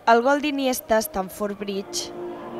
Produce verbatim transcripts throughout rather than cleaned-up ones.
El gol d'Iniesta a Stamford Bridge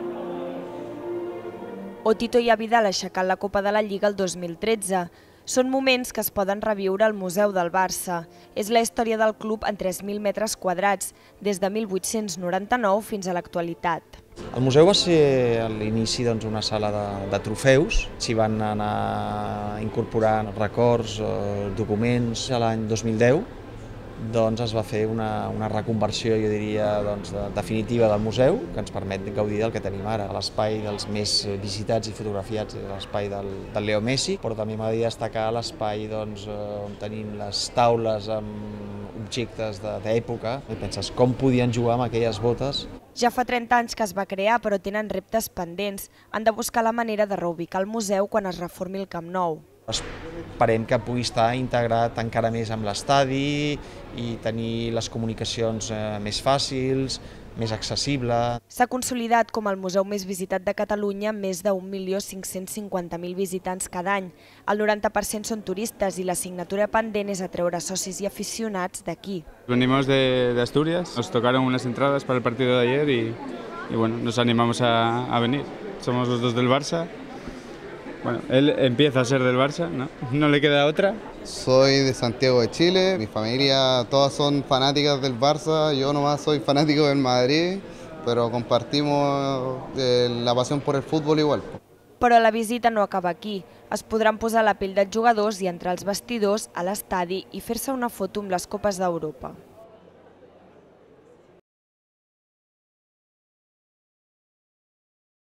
o Tito i Vidal aixecant la Copa de la Lliga el dos mil tretze. Són moments que es poden reviure al Museu del Barça. És la història del club en tres mil metres quadrats, des de mil vuit-cents noranta-nou fins a l'actualitat. El museu va ser a l'inici doncs, una sala de, de trofeus. S'hi van anar incorporant records, eh, documents. A l'any dos mil deu doncs, es va fer una, una reconversió, jo diria, doncs, de, definitiva del museu, que ens permet gaudir del que tenim ara. L'espai dels més visitats i fotografiats és l'espai del, del Leo Messi, però també m'agradaria destacar l'espai doncs, on tenim les taules amb objectes d'època. I penses, com podien jugar amb aquelles botes? Ja fa trenta anys que es va crear, però tenen reptes pendents. Han de buscar la manera de reubicar el museu quan es reformi el Camp Nou. Esperem que pugui estar integrat encara més amb l'estadi i tenir les comunicacions més fàcils, més accessible. S'ha consolidat com el museu més visitat de Catalunya amb més d'un milió cinc-cents cinquanta mil visitants cada any. El noranta per cent són turistes i l'assignatura pendent és atreure socis i aficionats d'aquí. Venimos de, de Asturias, nos tocaron unas entradas para el partido de ayer y, y bueno, nos animamos a, a venir. Somos los dos del Barça. Bueno, él empieza a ser del Barça, ¿no? No le queda otra. Soy de Santiago de Chile, mi familia todas son fanáticas del Barça, yo nomás soy fanático del Madrid, pero compartimos eh, la pasión por el fútbol igual. Però la visita no acaba aquí. Es podran posar la pell dels jugadors i entrar als vestidors, a l'estadi i fer-se una foto amb les Copes d'Europa.